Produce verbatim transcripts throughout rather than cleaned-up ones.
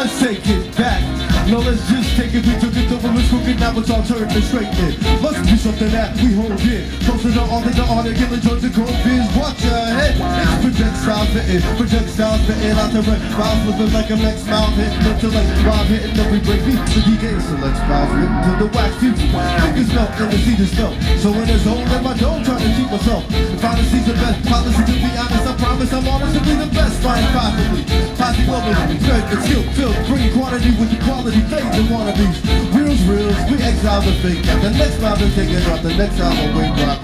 let's take it back. No, let's just take it. We took it over, it's crooked, now it's all turned and straightened. Must be something that we hold in. Closer to all the art of killing drugs and cold beers. Watch your head. It's projectile fitting, projectile fitting out the red. Miles flipping like a next mouth hitting until like wild hitting every break beat. The D J selects miles written to the wax future. Niggas melt and the seed is felt. So when it's home in my dome, trying to keep myself. If I see the best policy, to be honest, I promise I'm honest to be the best. Fine, possibly. Posse globally, strength and skill, filled, bring quantity with the quality, faith and wannabes. Reals, reals, we exile the fake. And the next album take it off, the next album wait, rock,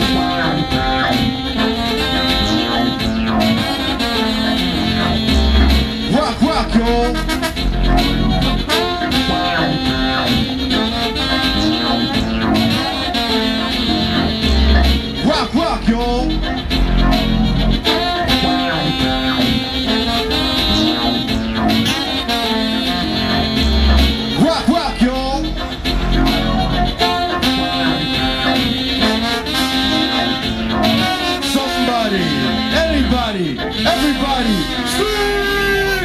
rock. Rock, rock, y'all. Rock, rock, y'all. Everybody, everybody, scream!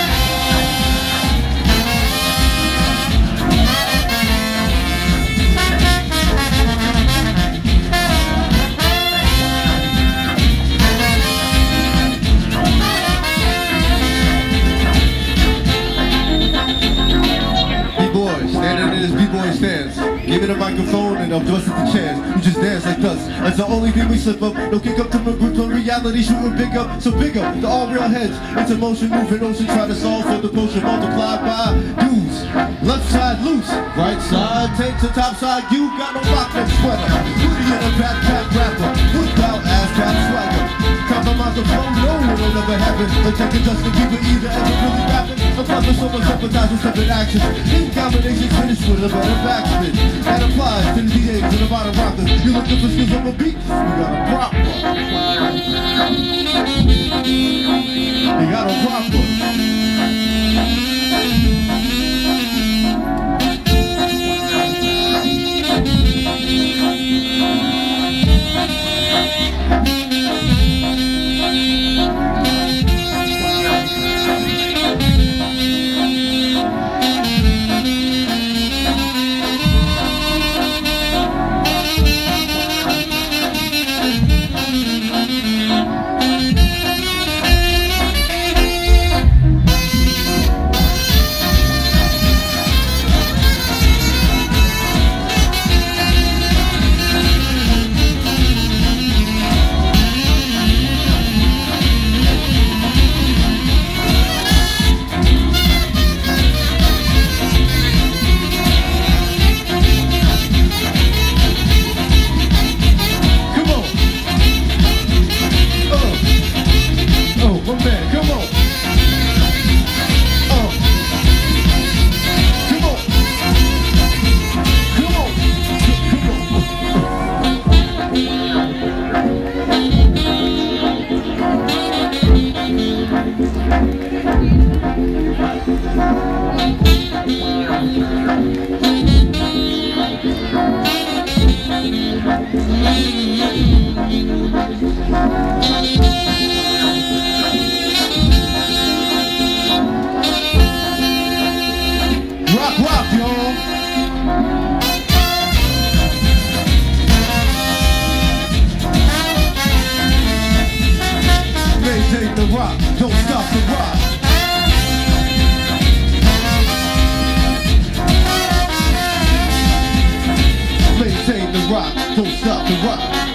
B-boy, standing in his B-boy stance. Give it a microphone and I'm dusting the chance. You just dance like us. That's the only thing we slip up. Don't kick up to my groups on reality, shooting big up. So big up to all real heads. Into motion, moving ocean, try to solve for the potion multiplied by dudes. Left side loose, right side take to top side. You got no rock no sweater. Booty in a backpack rapper. Without ass cap swagger. Compromise the flow, no one will ever happen. But take Justin Bieber either ever really rapping. A brother so much sympathizing step in action. In combination, finish with a better backspin. That applies to the D Js and the bottom rockers. You looking for skills on the beat? You got a problem. You got a problem. Rock, rock, y'all. Maintain the rock, don't stop the rock. Maintain the rock, don't stop the rock.